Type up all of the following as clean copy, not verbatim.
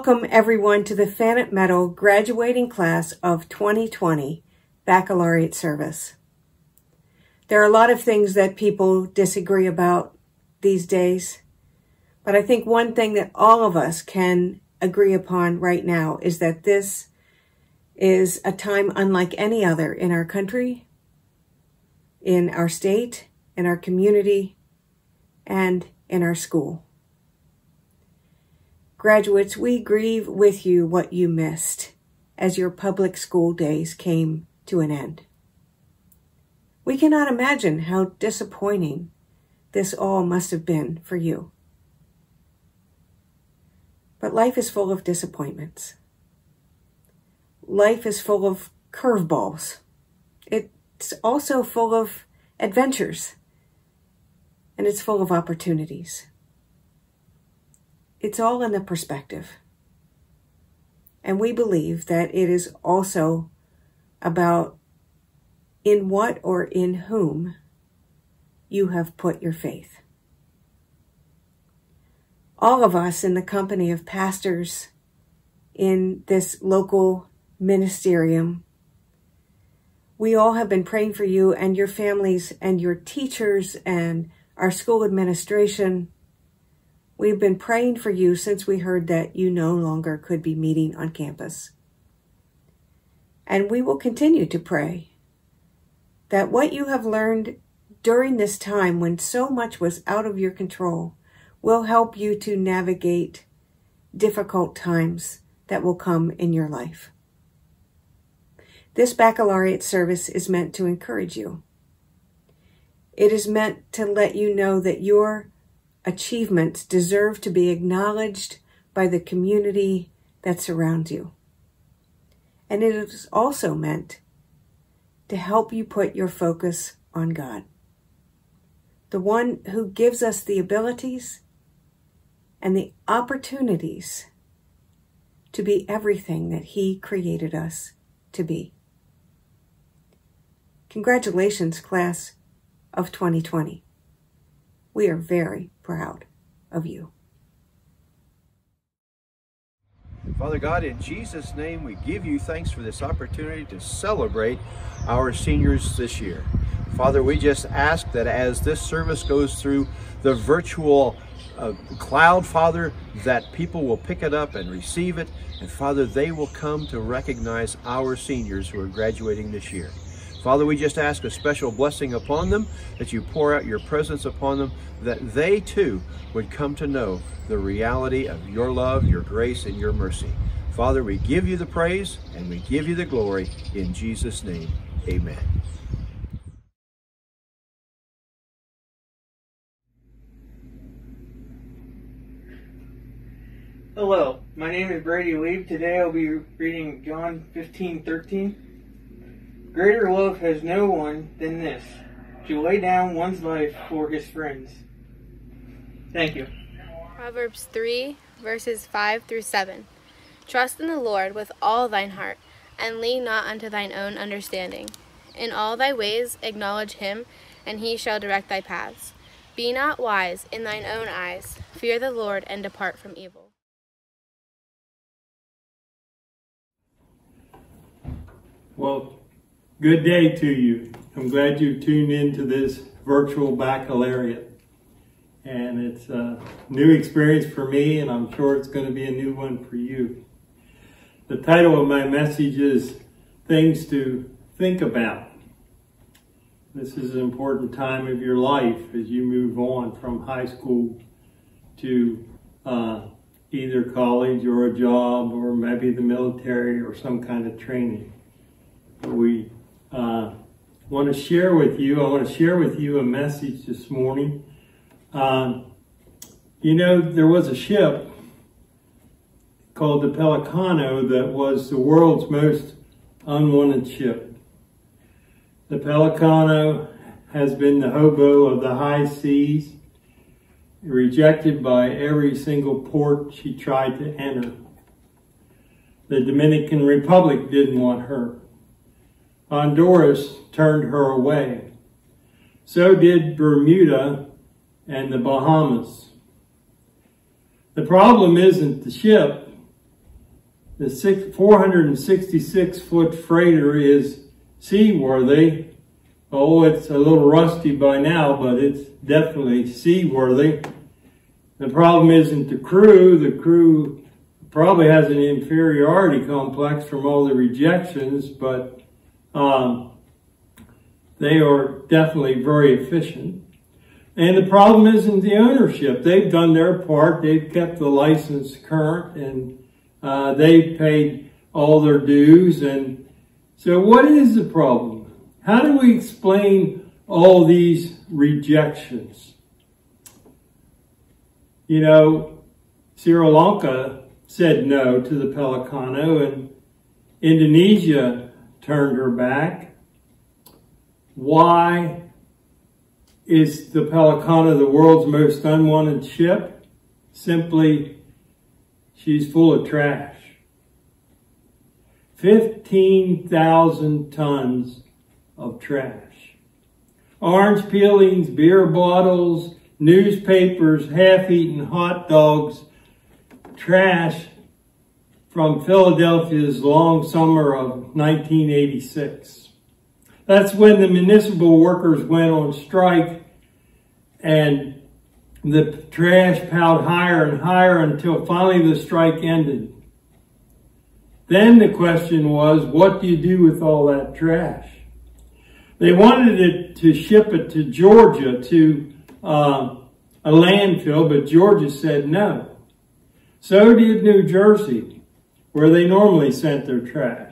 Welcome everyone to the Fannett-Metal graduating class of 2020 Baccalaureate service. There are a lot of things that people disagree about these days, but I think one thing that all of us can agree upon right now is that this is a time unlike any other in our country, in our state, in our community, and in our school. Graduates, we grieve with you what you missed as your public school days came to an end. We cannot imagine how disappointing this all must have been for you. But life is full of disappointments. Life is full of curveballs. It's also full of adventures, and it's full of opportunities. It's all in the perspective. And we believe that it is also about in what or in whom you have put your faith. All of us in the company of pastors in this local ministerium, we all have been praying for you and your families and your teachers and our school administration. We've been praying for you since we heard that you no longer could be meeting on campus. And we will continue to pray that what you have learned during this time when so much was out of your control will help you to navigate difficult times that will come in your life. This baccalaureate service is meant to encourage you. It is meant to let you know that your achievements deserve to be acknowledged by the community that surrounds you. And it is also meant to help you put your focus on God, the one who gives us the abilities and the opportunities to be everything that He created us to be. Congratulations, class of 2020. We are very proud of you. Father God, in Jesus' name, we give you thanks for this opportunity to celebrate our seniors this year. Father, we just ask that as this service goes through the virtual cloud, Father, that people will pick it up and receive it. And Father, they will come to recognize our seniors who are graduating this year. Father, we just ask a special blessing upon them, that you pour out your presence upon them, that they too would come to know the reality of your love, your grace, and your mercy. Father, we give you the praise and we give you the glory in Jesus' name. Amen. Hello, my name is Brady Lieb. Today I'll be reading John 15:13. Greater love has no one than this, to lay down one's life for his friends. Thank you. Proverbs 3, verses 5 through 7. Trust in the Lord with all thine heart, and lean not unto thine own understanding. In all thy ways acknowledge him, and he shall direct thy paths. Be not wise in thine own eyes. Fear the Lord, and depart from evil. Well, good day to you. I'm glad you tuned into this virtual baccalaureate. And it's a new experience for me, and I'm sure it's going to be a new one for you. The title of my message is Things to Think About. This is an important time of your life as you move on from high school to either college or a job or maybe the military or some kind of training. We want to share with you, I want to share with you a message this morning. You know, there was a ship called the Pelicano that was the world's most unwanted ship. The Pelicano has been the hobo of the high seas, rejected by every single port she tried to enter. The Dominican Republic didn't want her. Honduras turned her away. So did Bermuda and the Bahamas. The problem isn't the ship, The 466-foot freighter is seaworthy. Oh, it's a little rusty by now, but it's definitely seaworthy. The problem isn't the crew. The crew probably has an inferiority complex from all the rejections, but they are definitely very efficient. And the problem isn't the ownership. They've done their part. They've kept the license current, and they've paid all their dues. And so what is the problem? How do we explain all these rejections? You know, Sri Lanka said no to the Pelicano, and Indonesia turned her back. Why is the Pelicano the world's most unwanted ship? Simply, she's full of trash. 15,000 tons of trash. Orange peelings, beer bottles, newspapers, half-eaten hot dogs, trash from Philadelphia's long summer of 1986. That's when the municipal workers went on strike, and the trash piled higher and higher until finally the strike ended. Then the question was, what do you do with all that trash? They wanted it to ship it to Georgia, to a landfill, but Georgia said no. So did New Jersey, where they normally sent their trash.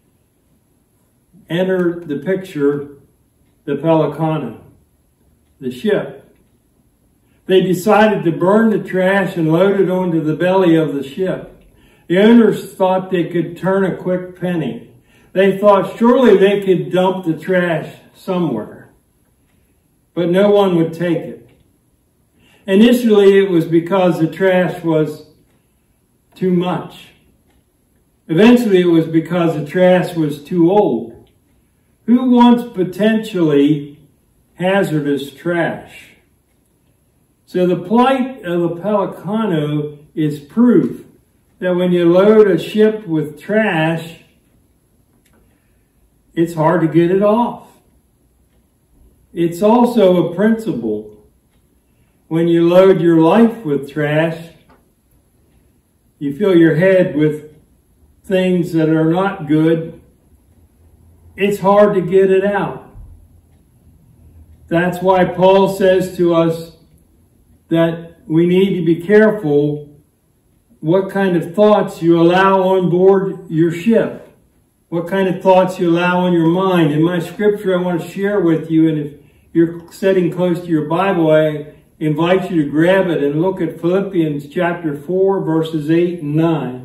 Enter the picture, the Pelicano, the ship. They decided to burn the trash and load it onto the belly of the ship. The owners thought they could turn a quick penny. They thought surely they could dump the trash somewhere, but no one would take it. Initially, it was because the trash was too much. Eventually, it was because the trash was too old. Who wants potentially hazardous trash? So the plight of the Pelicano is proof that when you load a ship with trash, it's hard to get it off. It's also a principle. When you load your life with trash, you fill your head with things that are not good. It's hard to get it out. That's why Paul says to us that we need to be careful what kind of thoughts you allow on board your ship. What kind of thoughts you allow on your mind. In my scripture I want to share with you, and if you're sitting close to your Bible, I invite you to grab it and look at Philippians chapter 4, verses 8 and 9.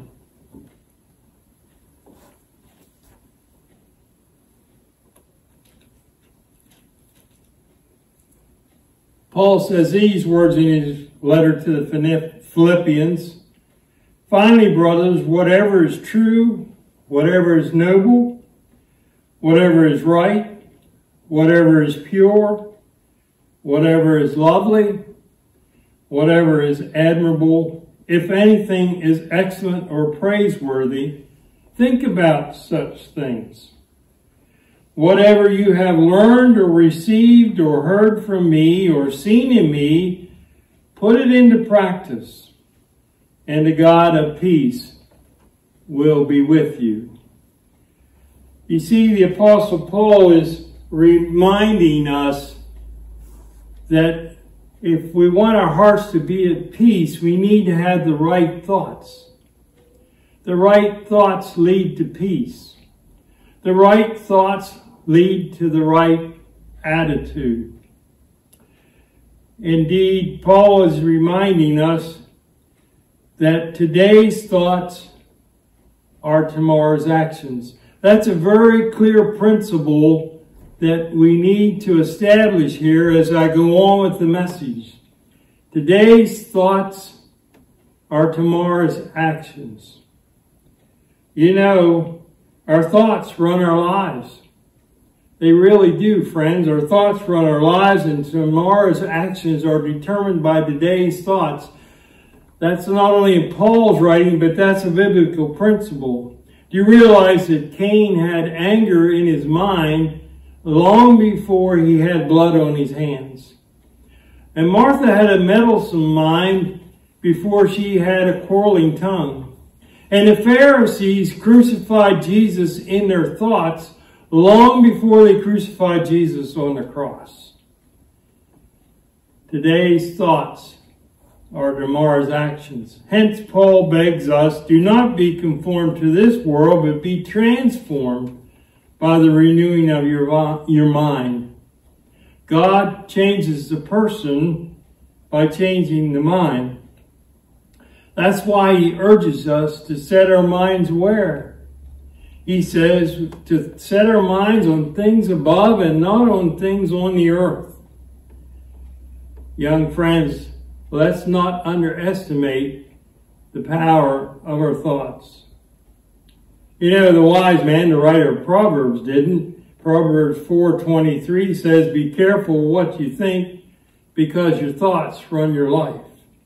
Paul says these words in his letter to the Philippians. Finally, brothers, whatever is true, whatever is noble, whatever is right, whatever is pure, whatever is lovely, whatever is admirable, if anything is excellent or praiseworthy, think about such things. Whatever you have learned or received or heard from me or seen in me, put it into practice, and the God of peace will be with you. You see, the Apostle Paul is reminding us that if we want our hearts to be at peace, we need to have the right thoughts. The right thoughts lead to peace. The right thoughts lead to the right attitude. Indeed, Paul is reminding us that today's thoughts are tomorrow's actions. That's a very clear principle that we need to establish here as I go on with the message. Today's thoughts are tomorrow's actions. You know, our thoughts run our lives. They really do, friends. Our thoughts run our lives, and tomorrow's actions are determined by today's thoughts. That's not only in Paul's writing, but that's a biblical principle. Do you realize that Cain had anger in his mind long before he had blood on his hands? And Martha had a meddlesome mind before she had a quarreling tongue. And the Pharisees crucified Jesus in their thoughts long before they crucified Jesus on the cross. Today's thoughts are tomorrow's actions. Hence, Paul begs us, do not be conformed to this world, but be transformed by the renewing of your mind. God changes the person by changing the mind. That's why he urges us to set our minds where? He says to set our minds on things above and not on things on the earth. Young friends, let's not underestimate the power of our thoughts. You know, the wise man, the writer of Proverbs, didn't. Proverbs 4:23 says, be careful what you think, because your thoughts run your life.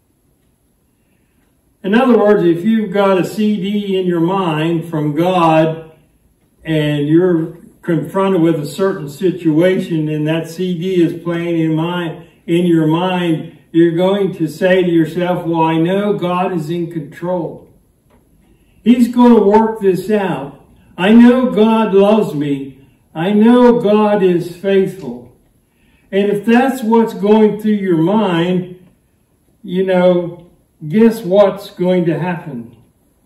In other words, if you've got a CD in your mind from God and you're confronted with a certain situation and that CD is playing in your mind, you're going to say to yourself, well, I know God is in control. He's going to work this out. I know God loves me. I know God is faithful. And if that's what's going through your mind, you know, guess what's going to happen?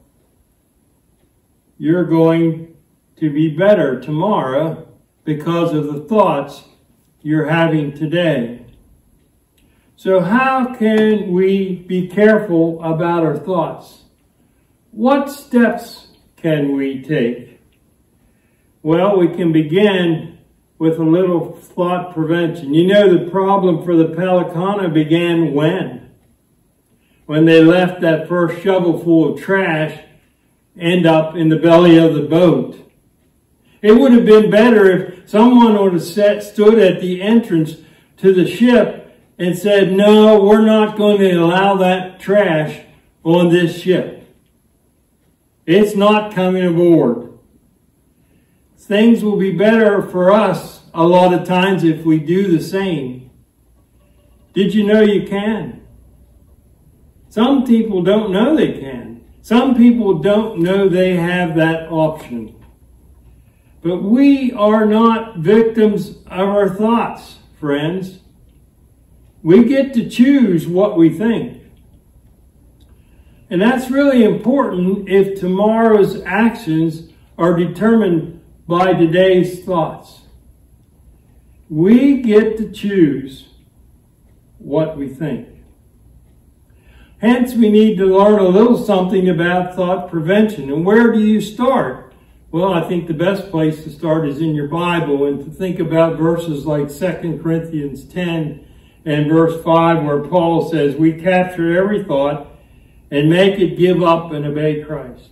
You're going to be better tomorrow because of the thoughts you're having today. So how can we be careful about our thoughts? What steps can we take? Well, we can begin with a little thought prevention. You know, the problem for the Baccalaureate began when? When they left that first shovelful of trash end up in the belly of the boat. It would have been better if someone would have stood at the entrance to the ship and said, no, we're not going to allow that trash on this ship. It's not coming aboard. Things will be better for us a lot of times if we do the same. Did you know you can? Some people don't know they can. Some people don't know they have that option. But we are not victims of our thoughts, friends. We get to choose what we think. And that's really important if tomorrow's actions are determined by today's thoughts. We get to choose what we think. Hence, we need to learn a little something about thought prevention. And where do you start? Well, I think the best place to start is in your Bible and to think about verses like 2 Corinthians 10 and verse 5, where Paul says, we capture every thought and make it give up and obey Christ.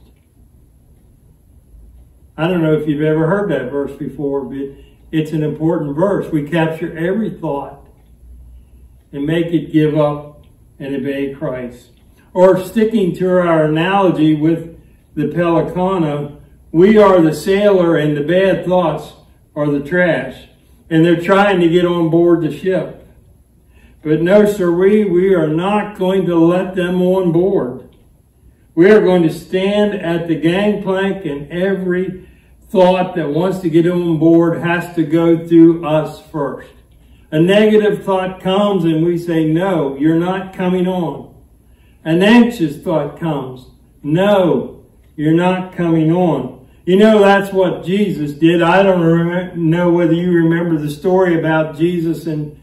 I don't know if you've ever heard that verse before, but it's an important verse. We capture every thought and make it give up and obey Christ. Or sticking to our analogy with the Baccalaureate, we are the sailor and the bad thoughts are the trash. And they're trying to get on board the ship. But no, sirree, we are not going to let them on board. We are going to stand at the gangplank, and every thought that wants to get on board has to go through us first. A negative thought comes and we say, no, you're not coming on. An anxious thought comes. No, you're not coming on. You know, that's what Jesus did. I don't know whether you remember the story about Jesus and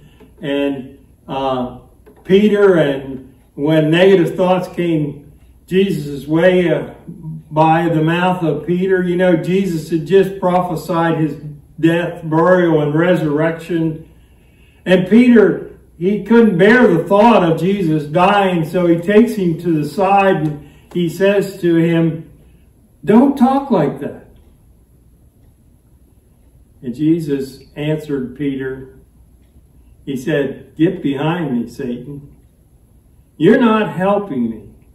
Peter, and when negative thoughts came Jesus' way by the mouth of Peter. You know, Jesus had just prophesied his death, burial, and resurrection. And Peter, he couldn't bear the thought of Jesus dying, so he takes him to the side and he says to him, don't talk like that. And Jesus answered Peter. He said, get behind me, Satan. You're not helping me.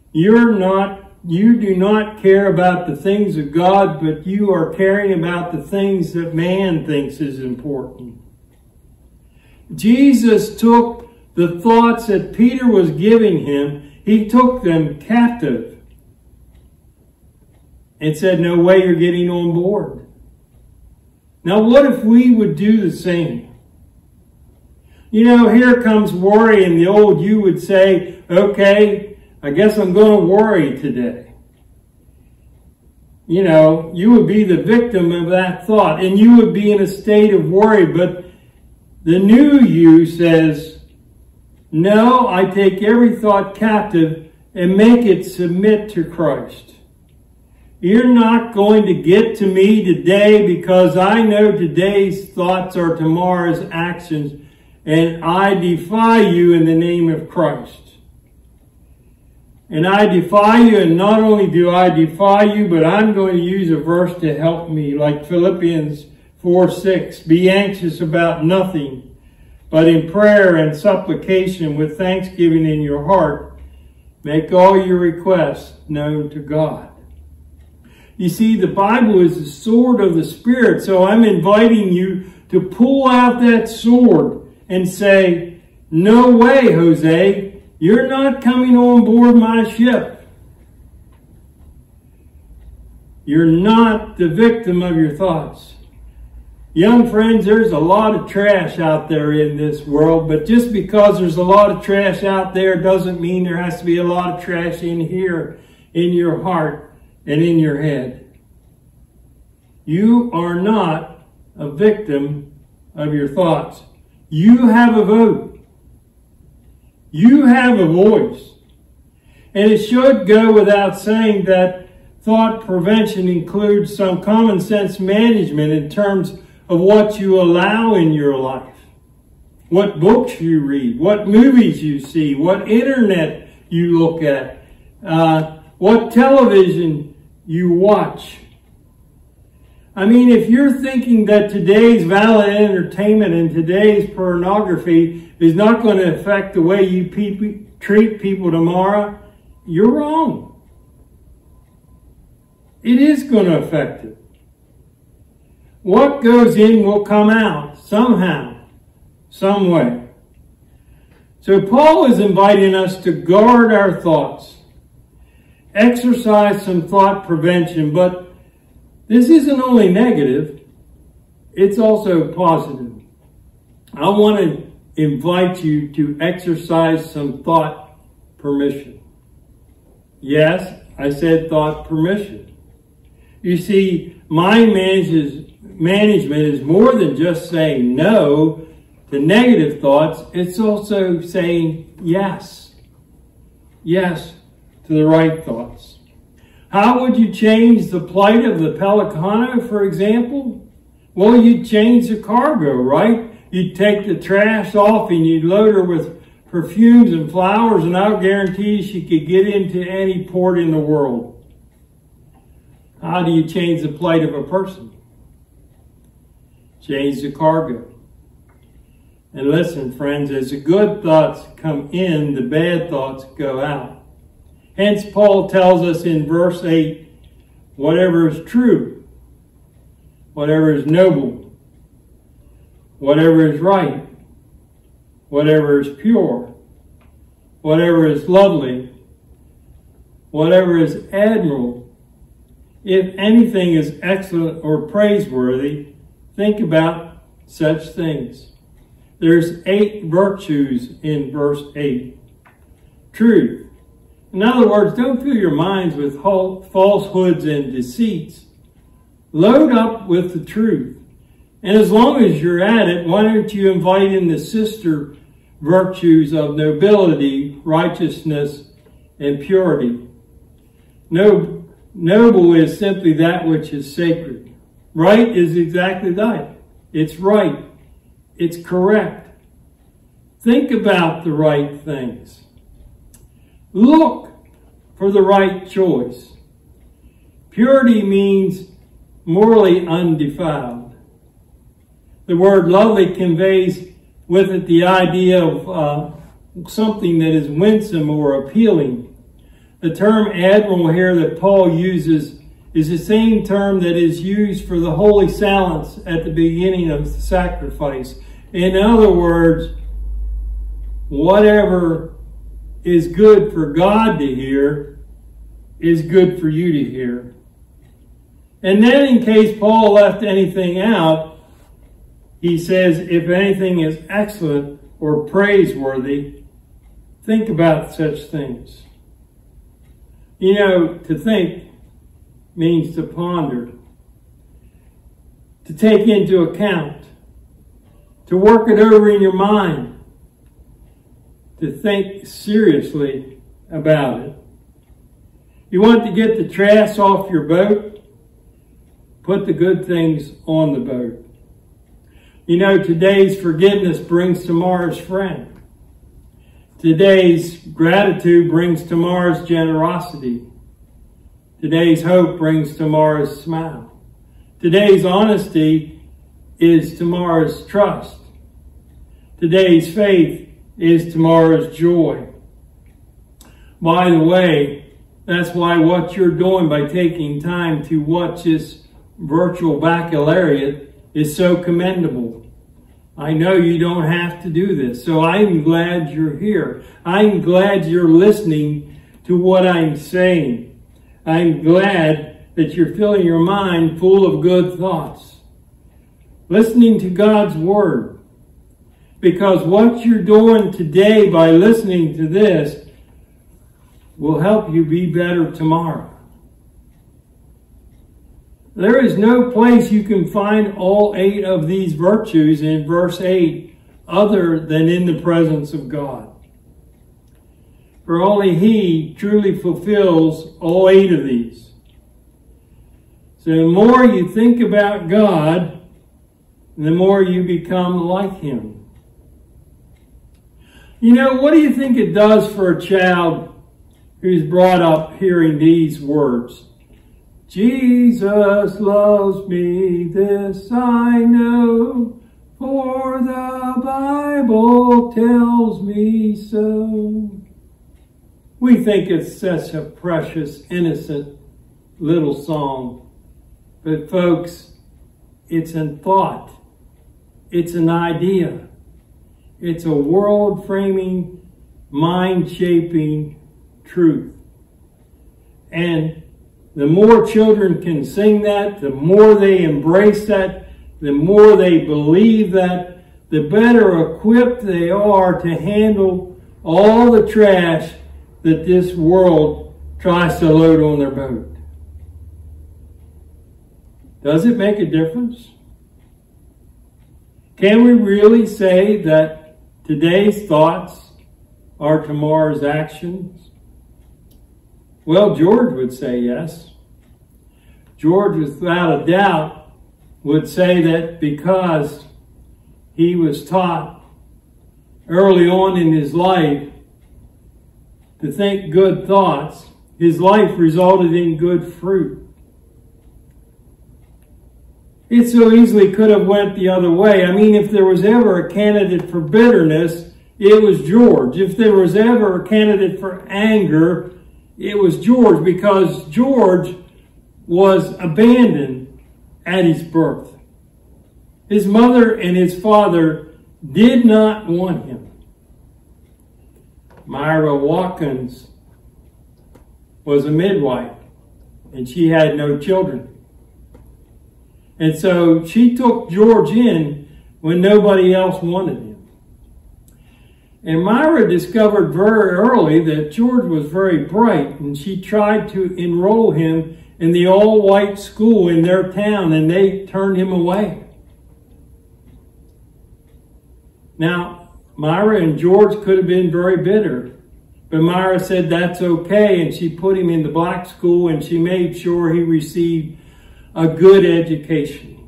You do not care about the things of God, but you are caring about the things that man thinks is important. Jesus took the thoughts that Peter was giving him, he took them captive and said, no way you're getting on board. Now what if we would do the same? You know, here comes worry, and the old you would say, okay, I guess I'm going to worry today. You know, you would be the victim of that thought, and you would be in a state of worry. But the new you says, no, I take every thought captive and make it submit to Christ. You're not going to get to me today because I know today's thoughts are tomorrow's actions, and I defy you in the name of Christ. And I defy you, and not only do I defy you, but I'm going to use a verse to help me, like Philippians 4:6. Be anxious about nothing, but in prayer and supplication with thanksgiving in your heart, make all your requests known to God. You see, the Bible is the sword of the Spirit, so I'm inviting you to pull out that sword and say, no way, Jose, you're not coming on board my ship. You're not the victim of your thoughts. Young friends, there's a lot of trash out there in this world, but just because there's a lot of trash out there doesn't mean there has to be a lot of trash in here, in your heart and in your head. You are not a victim of your thoughts. You have a vote. You have a voice. And it should go without saying that thought prevention includes some common sense management in terms of what you allow in your life. What books you read, what movies you see, what internet you look at, what television you watch. I mean, if you're thinking that today's valid entertainment and today's pornography is not going to affect the way you treat people tomorrow, you're wrong. It is going to affect it. What goes in will come out somehow, some way. So Paul is inviting us to guard our thoughts, exercise some thought prevention, but this isn't only negative, it's also positive. I want to invite you to exercise some thought permission. Yes, I said thought permission. You see, mind management is more than just saying no to negative thoughts. It's also saying yes. Yes to the right thoughts. How would you change the plight of the Pelicano, for example? Well, you'd change the cargo, right? You'd take the trash off and you'd load her with perfumes and flowers, and I'll guarantee she could get into any port in the world. How do you change the plight of a person? Change the cargo. And listen, friends, as the good thoughts come in, the bad thoughts go out. Hence, Paul tells us in verse 8, whatever is true, whatever is noble, whatever is right, whatever is pure, whatever is lovely, whatever is admirable, if anything is excellent or praiseworthy, think about such things. There's 8 virtues in verse 8. Truth. In other words, don't fill your minds with falsehoods and deceits. Load up with the truth. And as long as you're at it, why don't you invite in the sister virtues of nobility, righteousness, and purity? Noble is simply that which is sacred. Right is exactly that. It's right. It's correct. Think about the right things. Look for the right choice. Purity means morally undefiled. The word lovely conveys with it the idea of something that is winsome or appealing. The term admiral here that Paul uses is the same term that is used for the holy silence at the beginning of the sacrifice. In other words, whatever is good for God to hear is good for you to hear. And then in case Paul left anything out, he says, if anything is excellent or praiseworthy, think about such things. You know, to think means to ponder, to take into account, to work it over in your mind, to think seriously about it. You want to get the trash off your boat? Put the good things on the boat. You know, today's forgiveness brings tomorrow's friend. Today's gratitude brings tomorrow's generosity. Today's hope brings tomorrow's smile. Today's honesty is tomorrow's trust. Today's faith is tomorrow's joy. By the way, that's why what you're doing by taking time to watch this virtual baccalaureate is so commendable. I know you don't have to do this, so I'm glad you're here. I'm glad you're listening to what I'm saying. I'm glad that you're filling your mind full of good thoughts. Listening to God's Word. Because what you're doing today by listening to this will help you be better tomorrow. There is no place you can find all 8 of these virtues in verse 8 other than in the presence of God. For only He truly fulfills all 8 of these. So the more you think about God, the more you become like Him. You know, what do you think it does for a child who's brought up hearing these words? Jesus loves me, this I know, for the Bible tells me so. We think it's such a precious, innocent little song. But folks, it's a thought. It's an idea. It's a world-framing, mind-shaping truth. And the more children can sing that, the more they embrace that, the more they believe that, the better equipped they are to handle all the trash that this world tries to load on their boat. Does it make a difference? Can we really say that today's thoughts are tomorrow's actions? Well, George would say yes. George, without a doubt, would say that because he was taught early on in his life to think good thoughts, his life resulted in good fruit. It so easily could have went the other way. I mean, if there was ever a candidate for bitterness, it was George. If there was ever a candidate for anger, it was George, because George was abandoned at his birth. His mother and his father did not want him. Myra Watkins was a midwife, and she had no children. And so she took George in when nobody else wanted him. And Myra discovered very early that George was very bright, and she tried to enroll him in the all-white school in their town, and they turned him away. Now, Myra and George could have been very bitter, but Myra said that's okay, and she put him in the black school, and she made sure he received a good education.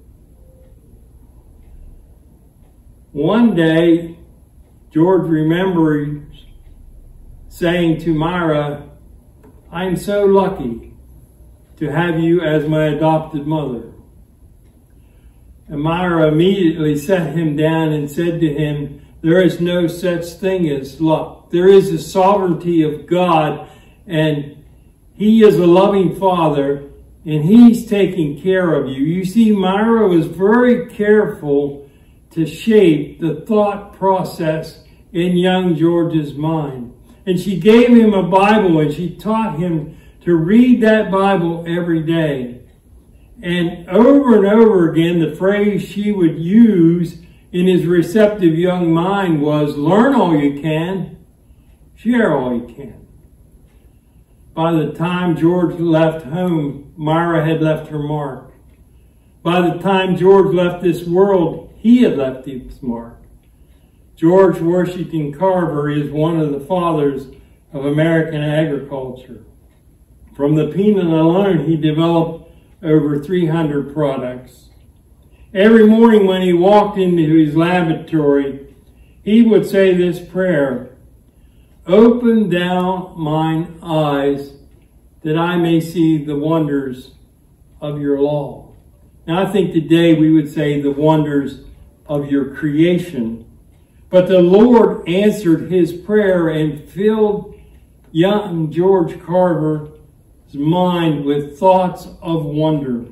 One day, George remembers saying to Myra, "I'm so lucky to have you as my adopted mother." And Myra immediately sat him down and said to him, "There is no such thing as luck. There is the sovereignty of God, And He is a loving Father, and He's taking care of you. You see, Myra was very careful to shape the thought process in young George's mind. And she gave him a Bible, and she taught him to read that Bible every day. And over again, the phrase she would use in his receptive young mind was, learn all you can, share all you can. By the time George left home, Myra had left her mark. By the time George left this world, he had left his mark. George Washington Carver is one of the fathers of American agriculture. From the peanut alone, he developed over 300 products. Every morning when he walked into his laboratory, he would say this prayer, "Open thou mine eyes, that I may see the wonders of your law." Now I think today we would say the wonders of your creation. But the Lord answered his prayer and filled young George Carver's mind with thoughts of wonder.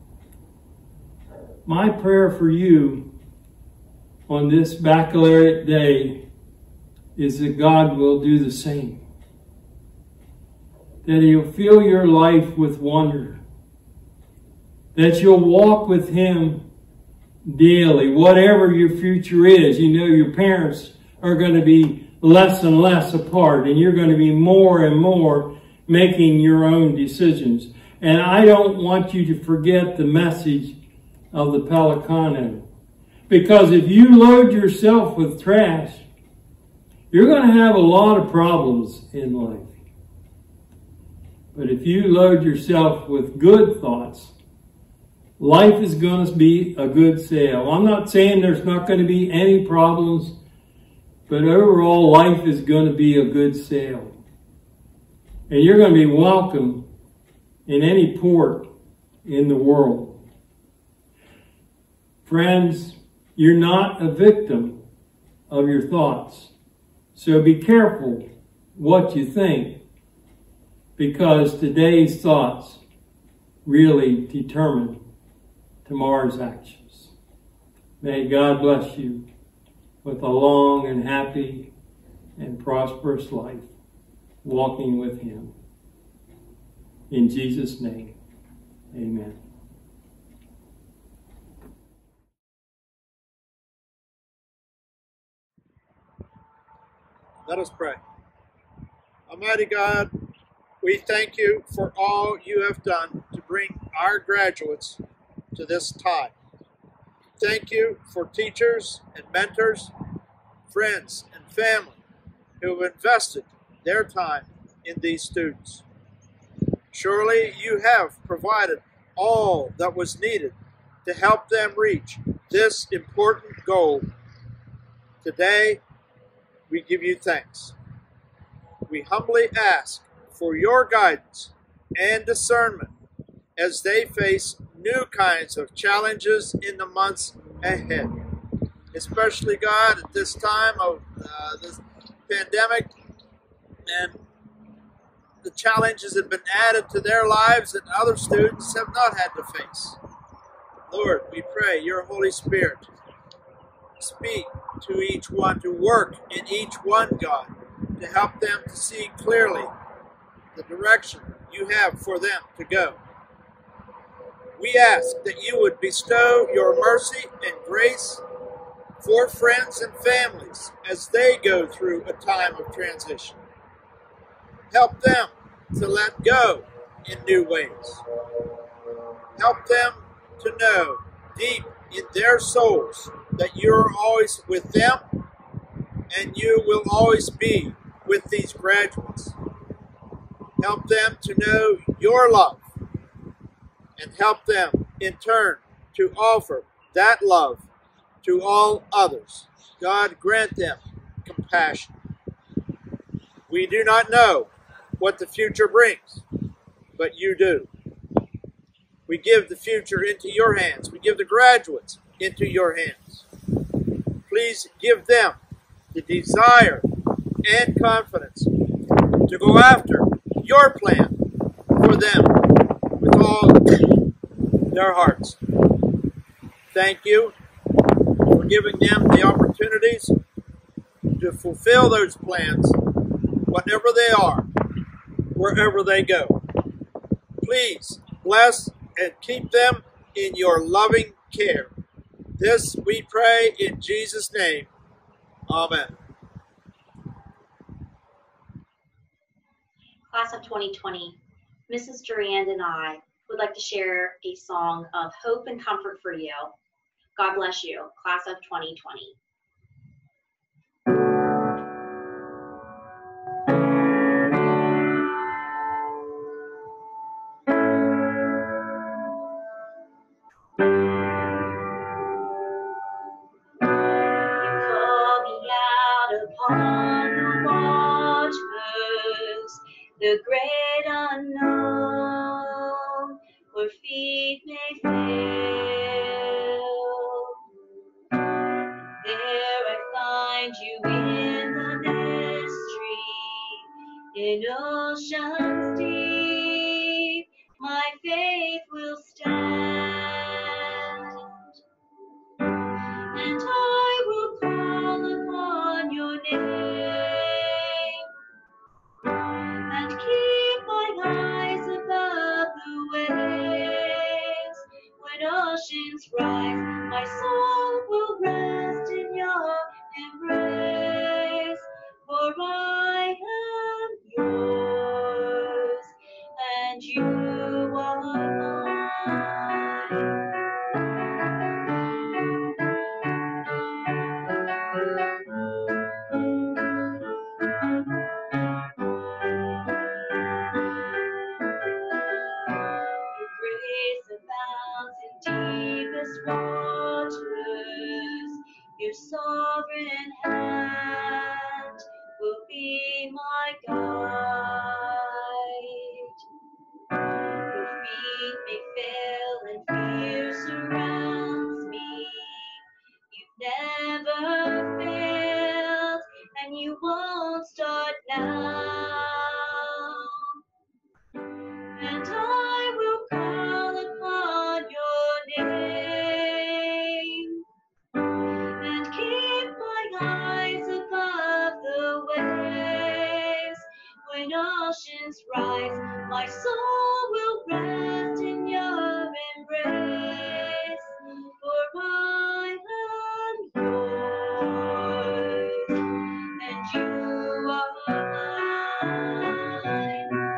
My prayer for you on this Baccalaureate day is that God will do the same. That He'll fill your life with wonder. That you'll walk with Him daily, whatever your future is. You know your parents are going to be less and less apart, and you're going to be more and more making your own decisions. And I don't want you to forget the message of the Pelicano. Because if you load yourself with trash, you're going to have a lot of problems in life. But if you load yourself with good thoughts, life is going to be a good sail. I'm not saying there's not going to be any problems, but overall life is going to be a good sail. And you're going to be welcome in any port in the world. Friends, you're not a victim of your thoughts. So be careful what you think, because today's thoughts really determine tomorrow's actions. May God bless you with a long and happy and prosperous life, walking with Him. In Jesus' name, amen. Let us pray. Almighty God, we thank you for all you have done to bring our graduates to this time. Thank you for teachers and mentors, friends and family who have invested their time in these students. Surely you have provided all that was needed to help them reach this important goal. Today, we give you thanks. We humbly ask for your guidance and discernment as they face new kinds of challenges in the months ahead. Especially, God, at this time of this pandemic, and the challenges that have been added to their lives that other students have not had to face. Lord, we pray your Holy Spirit speak to each one, to work in each one, God, to help them to see clearly the direction you have for them to go. We ask that you would bestow your mercy and grace for friends and families as they go through a time of transition. Help them to let go in new ways. Help them to know deep in their souls that you're always with them and you will always be with these graduates. Help them to know your love and help them in turn to offer that love to all others. God, grant them compassion. We do not know what the future brings, but you do. We give the future into your hands. We give the graduates into your hands. Please give them the desire and confidence to go after your plan for them with all their hearts. Thank you for giving them the opportunities to fulfill those plans, whatever they are, wherever they go. Please bless and keep them in your loving care. This we pray in Jesus' name. Amen. Class of 2020, Mrs. Durand and I would like to share a song of hope and comfort for you. God bless you, Class of 2020. Upon the waters, the great unknown, where feet may fail. There I find you in the mystery, in oceans deep, my faith will stand. And I will call upon your name and keep my eyes above the waves. When oceans rise, my soul will rest in your embrace. For I am yours and you are mine. Deepest waters, your sovereign hand will be my guide. Your feet may fail and fear surrounds me. You've never failed and you won't start now. And I will call upon your name and keep my eyes above the waves. When oceans rise, my soul will rest in your embrace. For I am yours and you are mine.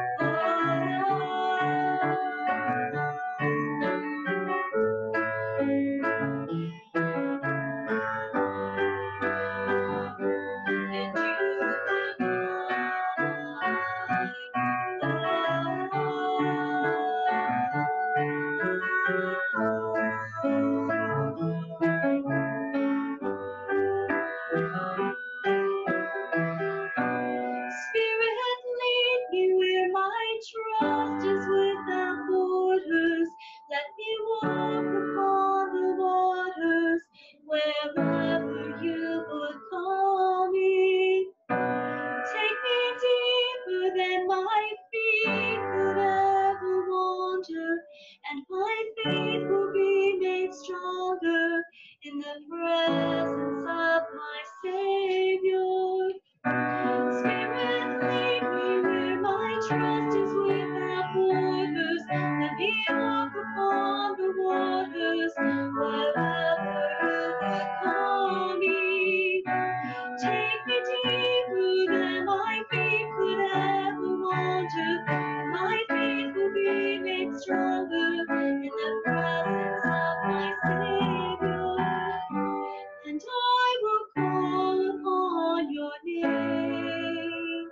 Spirit, lead me where my trust is without borders. Let me walk upon the waters wherever you would call me. Take me deeper than my feet could ever wander, and my faith will be made stronger in the presence of my Savior. Spirit, lead me where my trust is without borders. Let me walk upon the waters wherever you would call me. Take me deeper than my feet could ever wander. My faith will be made stronger in the presence of my Savior. And I will call upon your name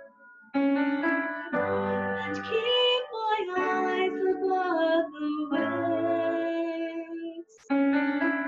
and keep my eyes above the waves.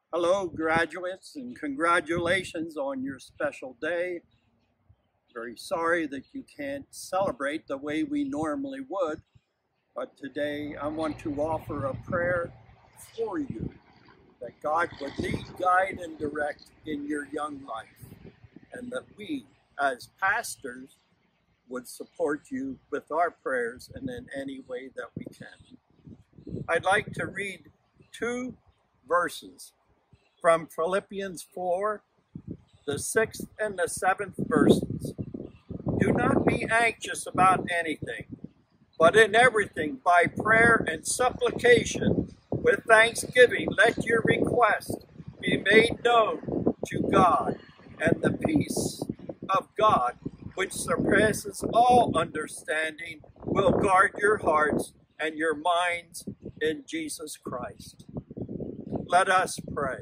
Hello, graduates, and congratulations on your special day. Very sorry that you can't celebrate the way we normally would, but today I want to offer a prayer for you, that God would lead, guide, and direct in your young life, and that we, as pastors, would support you with our prayers and in any way that we can. I'd like to read 2 verses from Philippians 4, the 6th and the 7th verses. Do not be anxious about anything, but in everything, by prayer and supplication, with thanksgiving, let your requests be made known to God, and the peace of God, which surpasses all understanding, will guard your hearts and your minds in Jesus Christ. Let us pray.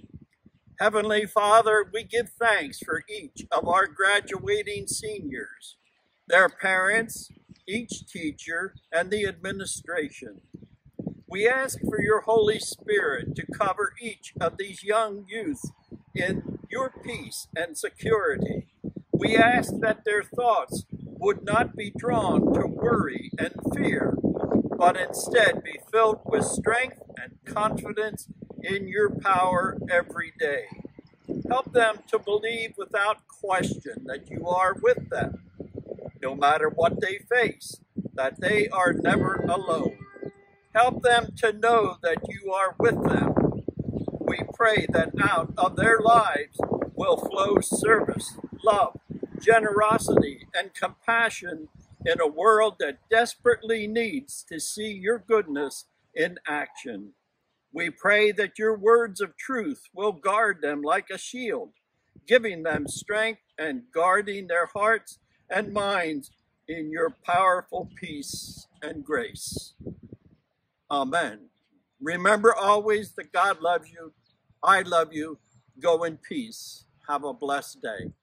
Heavenly Father, we give thanks for each of our graduating seniors, their parents, each teacher, and the administration. We ask for your Holy Spirit to cover each of these young youth in your peace and security. We ask that their thoughts would not be drawn to worry and fear, but instead be filled with strength and confidence in your power every day. Help them to believe without question that you are with them, no matter what they face, that they are never alone. Help them to know that you are with them. We pray that out of their lives will flow service, love, generosity, and compassion in a world that desperately needs to see your goodness in action. We pray that your words of truth will guard them like a shield, giving them strength and guarding their hearts and minds in your powerful peace and grace. Amen. Remember always that God loves you. I love you. Go in peace. Have a blessed day.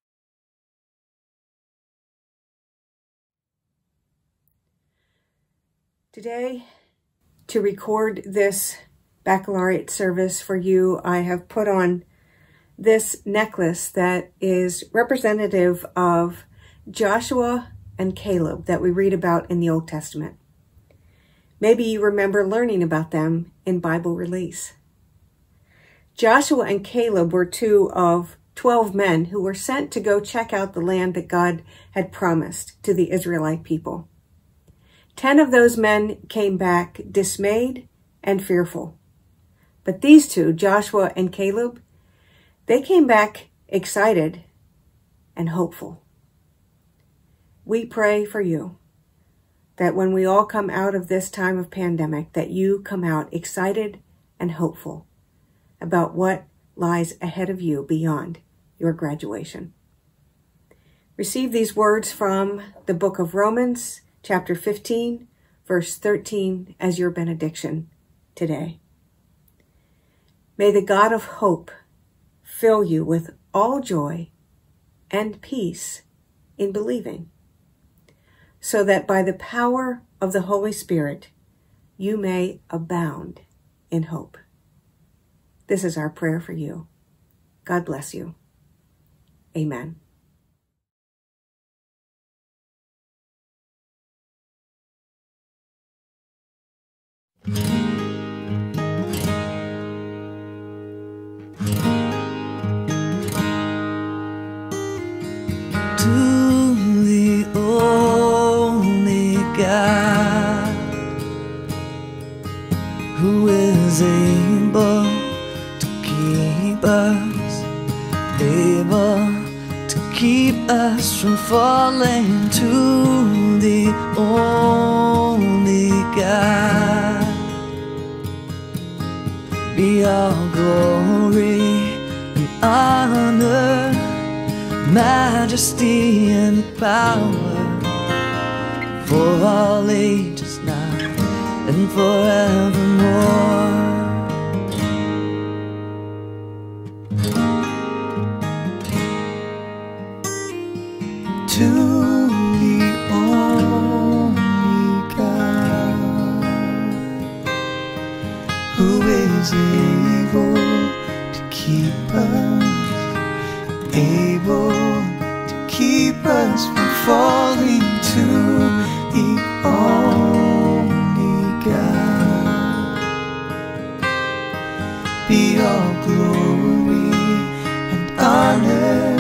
Today, to record this baccalaureate service for you, I have put on this necklace that is representative of Joshua and Caleb that we read about in the Old Testament. Maybe you remember learning about them in Bible Release. Joshua and Caleb were 2 of 12 men who were sent to go check out the land that God had promised to the Israelite people. 10 of those men came back dismayed and fearful. But these 2, Joshua and Caleb, they came back excited and hopeful. We pray for you that when we all come out of this time of pandemic, that you come out excited and hopeful about what lies ahead of you beyond your graduation. Receive these words from the book of Romans, chapter 15, verse 13, as your benediction today. May the God of hope fill you with all joy and peace in believing, so that by the power of the Holy Spirit, you may abound in hope. This is our prayer for you. God bless you. Amen. Who is able to keep us, able to keep us from falling, to the only God be all glory and honor, majesty and power, for all ages now and forevermore. To the only God, who is able glory and honor,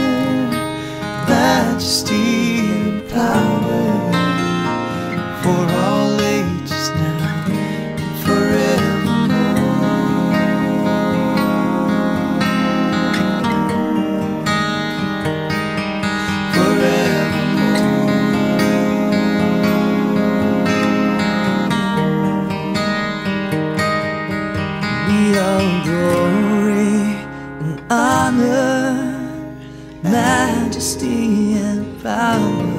majesty and power, for all ages now and forevermore. Be all glory and honor, majesty and power,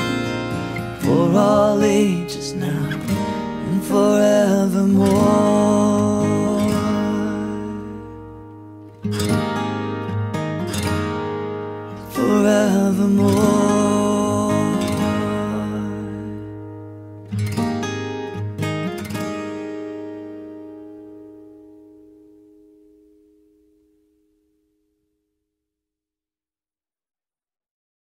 for all ages now and forevermore.